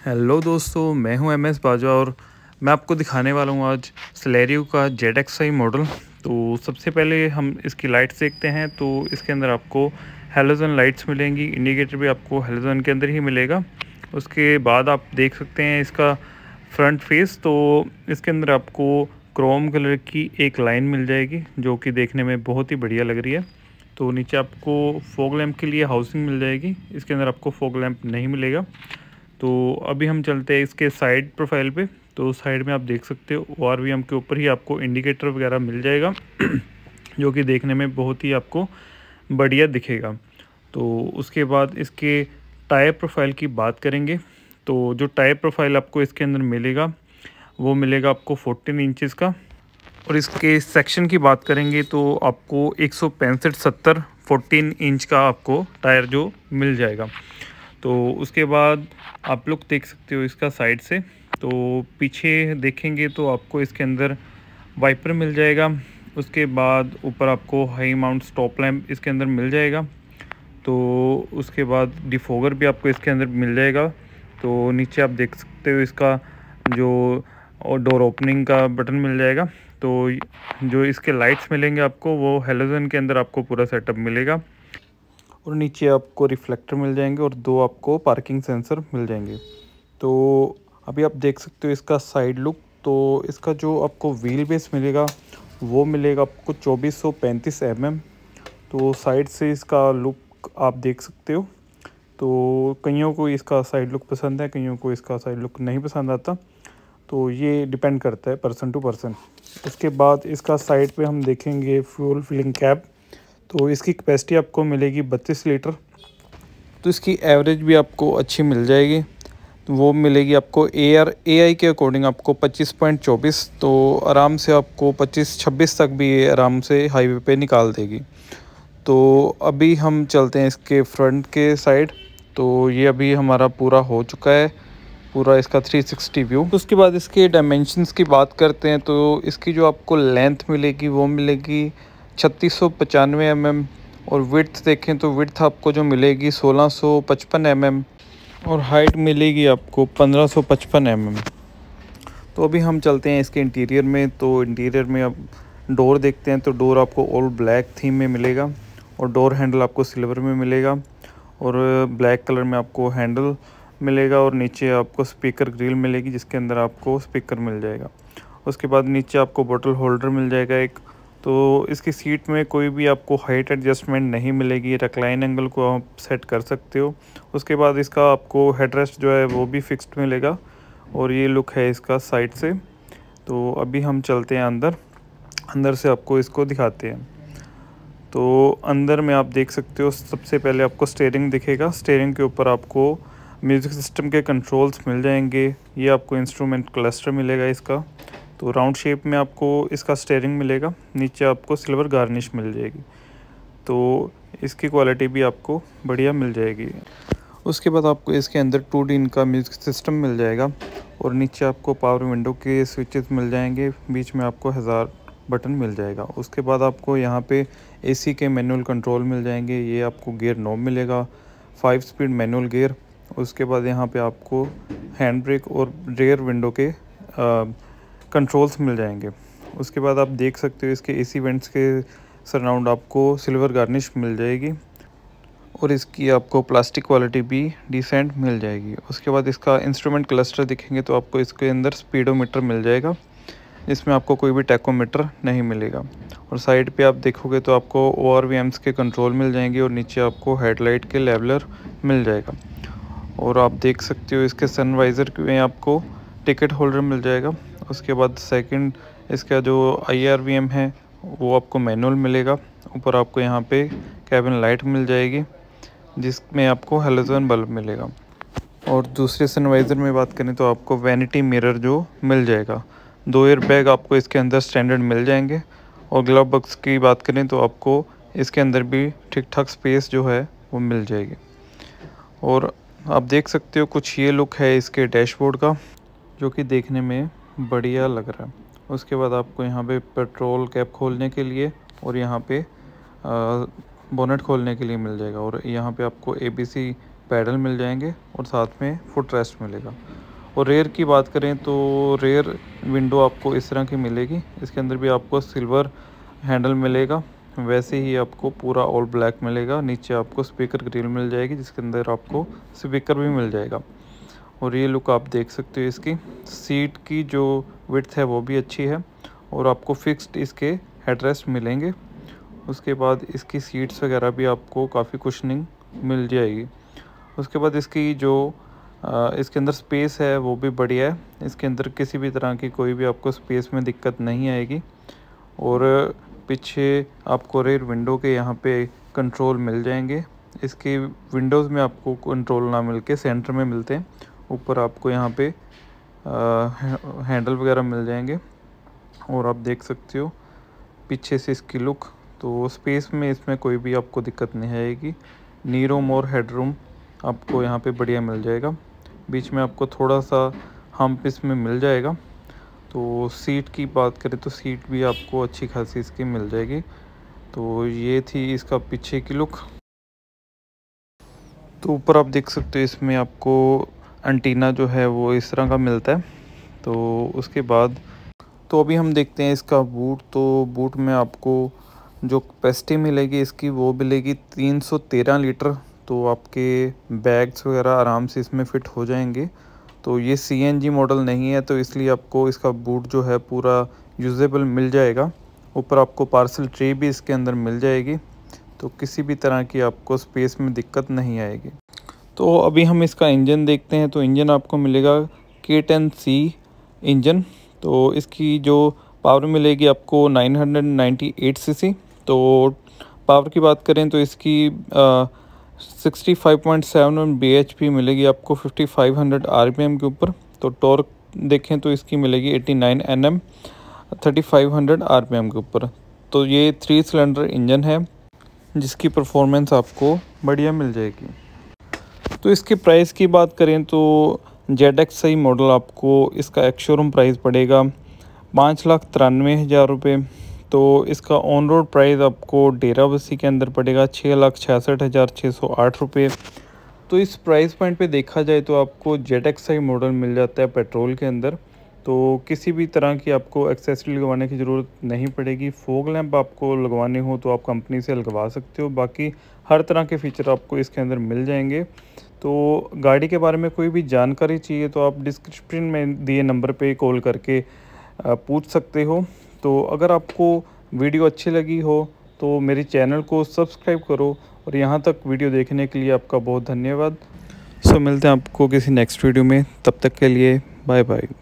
Hello दोस्तों, मैं हूं एम एस बाजवा और मैं आपको दिखाने वाला हूं आज सेलेरियो का ZXi मॉडल। तो सबसे पहले हम इसकी लाइट्स देखते हैं। तो इसके अंदर आपको हेलोजन लाइट्स मिलेंगी, इंडिकेटर भी आपको हेलोजन के अंदर ही मिलेगा। उसके बाद आप देख सकते हैं इसका फ्रंट फेस। तो इसके अंदर आपको क्रोम कलर की एक लाइन मिल जाएगी जो कि देखने में बहुत ही बढ़िया लग रही है। तो नीचे आपको फॉग लैंप के लिए हाउसिंग मिल जाएगी। इसके अंदर आपको फॉग लैंप नहीं मिलेगा। तो अभी हम चलते हैं इसके साइड प्रोफाइल पे। तो साइड में आप देख सकते हो ORVM के ऊपर ही आपको इंडिकेटर वगैरह मिल जाएगा जो कि देखने में बहुत ही आपको बढ़िया दिखेगा। तो उसके बाद इसके टायर प्रोफाइल की बात करेंगे। तो जो टायर प्रोफाइल आपको इसके अंदर मिलेगा वो मिलेगा आपको 14 इंचज़ का। और इसके सेक्शन की बात करेंगे तो आपको 165/70 14 इंच का आपको टायर जो मिल जाएगा। तो उसके बाद आप लोग देख सकते हो इसका साइड से। तो पीछे देखेंगे तो आपको इसके अंदर वाइपर मिल जाएगा। उसके बाद ऊपर आपको हाई माउंट स्टॉप लैम्प इसके अंदर मिल जाएगा। तो उसके बाद डिफोगर भी आपको इसके अंदर मिल जाएगा। तो नीचे आप देख सकते हो इसका जो और डोर ओपनिंग का बटन मिल जाएगा। तो जो इसके लाइट्स मिलेंगे आपको वो हेलोजन के अंदर आपको पूरा सेटअप मिलेगा। और नीचे आपको रिफ्लेक्टर मिल जाएंगे और 2 आपको पार्किंग सेंसर मिल जाएंगे। तो अभी आप देख सकते हो इसका साइड लुक। तो इसका जो आपको व्हील बेस मिलेगा वो मिलेगा आपको 2435 mm। तो साइड से इसका लुक आप देख सकते हो। तो कईयों को इसका साइड लुक पसंद है, कईयों को इसका साइड लुक नहीं पसंद आता। तो ये डिपेंड करता है पर्सन टू पर्सन। उसके बाद इसका साइड पे हम देखेंगे फ्यूल फिलिंग कैप। तो इसकी कैपेसिटी आपको मिलेगी 32 लीटर। तो इसकी एवरेज भी आपको अच्छी मिल जाएगी। तो वो मिलेगी आपको AI के अकॉर्डिंग आपको 25.24। तो आराम से आपको 25-26 तक भी ये आराम से हाईवे पे निकाल देगी। तो अभी हम चलते हैं इसके फ्रंट के साइड। तो ये अभी हमारा पूरा हो चुका है, पूरा इसका 360 व्यू। तो उसके बाद इसके डायमेंशंस की बात करते हैं। तो इसकी जो आपको लेंथ मिलेगी वो मिलेगी 3695 mm। और विड्थ देखें तो विड्थ आपको जो मिलेगी 1655 mm। और हाइट मिलेगी आपको 1555 mm। तो अभी हम चलते हैं इसके इंटीरियर में। तो इंटीरियर में अब डोर देखते हैं। तो डोर आपको ऑल ब्लैक थीम में मिलेगा और डोर हैंडल आपको सिल्वर में मिलेगा और ब्लैक कलर में आपको हैंडल मिलेगा। और नीचे आपको स्पीकर ग्रिल मिलेगी जिसके अंदर आपको स्पीकर मिल जाएगा। उसके बाद नीचे आपको बोतल होल्डर मिल जाएगा एक। तो इसकी सीट में कोई भी आपको हाइट एडजस्टमेंट नहीं मिलेगी, रिक्लाइन एंगल को आप सेट कर सकते हो। उसके बाद इसका आपको हेडरेस्ट जो है वो भी फिक्स्ड मिलेगा। और ये लुक है इसका साइड से। तो अभी हम चलते हैं अंदर। अंदर से आपको इसको दिखाते हैं। तो अंदर में आप देख सकते हो सबसे पहले आपको स्टीयरिंग दिखेगा। स्टीयरिंग के ऊपर आपको म्यूज़िक सिस्टम के कंट्रोल्स मिल जाएंगे। ये आपको इंस्ट्रूमेंट क्लस्टर मिलेगा इसका। तो राउंड शेप में आपको इसका स्टीयरिंग मिलेगा। नीचे आपको सिल्वर गार्निश मिल जाएगी। तो इसकी क्वालिटी भी आपको बढ़िया मिल जाएगी। उसके बाद आपको इसके अंदर 2D का म्यूज़िक सिस्टम मिल जाएगा। और नीचे आपको पावर विंडो के स्विचेस मिल जाएंगे। बीच में आपको 1000 बटन मिल जाएगा। उसके बाद आपको यहाँ पे AC के मैनुअल कंट्रोल मिल जाएंगे। ये आपको गियर नॉब मिलेगा, 5 स्पीड मैनुअल गियर। उसके बाद यहाँ पे आपको हैंड ब्रेक और रेयर विंडो के कंट्रोल्स मिल जाएंगे। उसके बाद आप देख सकते हो इसके AC वेंट्स के सराउंड आपको सिल्वर गार्निश मिल जाएगी। और इसकी आपको प्लास्टिक क्वालिटी भी डिसेंट मिल जाएगी। उसके बाद इसका इंस्ट्रूमेंट क्लस्टर दिखेंगे तो आपको इसके अंदर स्पीडोमीटर मिल जाएगा। इसमें आपको कोई भी टैकोमीटर नहीं मिलेगा। और साइड पे आप देखोगे तो आपको ORVMs के कंट्रोल मिल जाएंगे और नीचे आपको हेडलाइट के लेवलर मिल जाएगा। और आप देख सकते हो इसके सनवाइज़र में आपको टिकट होल्डर मिल जाएगा। उसके बाद सेकंड इसका जो IRVM है वो आपको मैनुअल मिलेगा। ऊपर आपको यहाँ पे कैबिन लाइट मिल जाएगी जिसमें आपको हेलोजन बल्ब मिलेगा। और दूसरे सनवाइज़र में बात करें तो आपको वैनिटी मिरर जो मिल जाएगा। 2 एयर बैग आपको इसके अंदर स्टैंडर्ड मिल जाएंगे। और ग्लव बॉक्स की बात करें तो आपको इसके अंदर भी ठीक ठाक स्पेस जो है वो मिल जाएगी। और आप देख सकते हो कुछ ये लुक है इसके डैशबोर्ड का जो कि देखने में बढ़िया लग रहा है। उसके बाद आपको यहाँ पे पेट्रोल कैप खोलने के लिए और यहाँ पे बोनेट खोलने के लिए मिल जाएगा। और यहाँ पे आपको ABC पैडल मिल जाएंगे और साथ में फुट रेस्ट मिलेगा। और रेयर की बात करें तो रेयर विंडो आपको इस तरह की मिलेगी। इसके अंदर भी आपको सिल्वर हैंडल मिलेगा, वैसे ही आपको पूरा ऑल ब्लैक मिलेगा। नीचे आपको स्पीकर ग्रिल मिल जाएगी जिसके अंदर आपको स्पीकर भी मिल जाएगा। और ये लुक आप देख सकते हो। इसकी सीट की जो विड्थ है वो भी अच्छी है और आपको फिक्स्ड इसके हेडरेस्ट मिलेंगे। उसके बाद इसकी सीट्स वगैरह भी आपको काफ़ी कुशनिंग मिल जाएगी। उसके बाद इसकी जो इसके अंदर स्पेस है वो भी बढ़िया है। इसके अंदर किसी भी तरह की कोई भी आपको स्पेस में दिक्कत नहीं आएगी। और पीछे आपको रेयर विंडो के यहाँ पे कंट्रोल मिल जाएंगे। इसके विंडोज़ में आपको कंट्रोल ना मिल के सेंटर में मिलते हैं। ऊपर आपको यहाँ पे हैंडल वगैरह मिल जाएंगे। और आप देख सकते हो पीछे से इसकी लुक। तो स्पेस में इसमें कोई भी आपको दिक्कत नहीं आएगी। नी रूम और हेड रूम आपको यहाँ पे बढ़िया मिल जाएगा। बीच में आपको थोड़ा सा हम्प इसमें मिल जाएगा। तो सीट की बात करें तो सीट भी आपको अच्छी खासी इसकी मिल जाएगी। तो ये थी इसका पीछे की लुक। तो ऊपर आप देख सकते हो इसमें आपको एंटीना जो है वो इस तरह का मिलता है। तो उसके बाद तो अभी हम देखते हैं इसका बूट। तो बूट में आपको जो कैपेसिटी मिलेगी इसकी वो मिलेगी 313 लीटर। तो आपके बैग्स वगैरह आराम से इसमें फ़िट हो जाएंगे। तो ये CNG मॉडल नहीं है तो इसलिए आपको इसका बूट जो है पूरा यूजेबल मिल जाएगा। ऊपर आपको पार्सल ट्रे भी इसके अंदर मिल जाएगी। तो किसी भी तरह की आपको स्पेस में दिक्कत नहीं आएगी। तो अभी हम इसका इंजन देखते हैं। तो इंजन आपको मिलेगा K10C इंजन। तो इसकी जो पावर मिलेगी आपको 998 cc। तो पावर की बात करें तो इसकी 65.7 bhp मिलेगी आपको 5500 RPM के ऊपर। तो टॉर्क देखें तो इसकी मिलेगी 89 Nm 3500 RPM के ऊपर। तो ये 3 सिलेंडर इंजन है जिसकी परफॉर्मेंस आपको बढ़िया मिल जाएगी। तो इसके प्राइस की बात करें तो ZXi मॉडल आपको इसका एक्स शोरूम प्राइस पड़ेगा 5,93,000 रुपये। तो इसका ऑन रोड प्राइस आपको डेराबस्सी के अंदर पड़ेगा 6,66,608 रुपये। तो इस प्राइस पॉइंट पे देखा जाए तो आपको ZXi मॉडल मिल जाता है पेट्रोल के अंदर। तो किसी भी तरह की आपको एक्सेसरी लगवाने की ज़रूरत नहीं पड़ेगी। फॉग लैंप आपको लगवाने हो तो आप कंपनी से लगवा सकते हो। बाकी हर तरह के फ़ीचर आपको इसके अंदर मिल जाएंगे। तो गाड़ी के बारे में कोई भी जानकारी चाहिए तो आप डिस्क्रिप्शन में दिए नंबर पे कॉल करके पूछ सकते हो। तो अगर आपको वीडियो अच्छी लगी हो तो मेरे चैनल को सब्सक्राइब करो। और यहाँ तक वीडियो देखने के लिए आपका बहुत धन्यवाद। मिलते हैं आपको किसी नेक्स्ट वीडियो में। तब तक के लिए बाय बाय।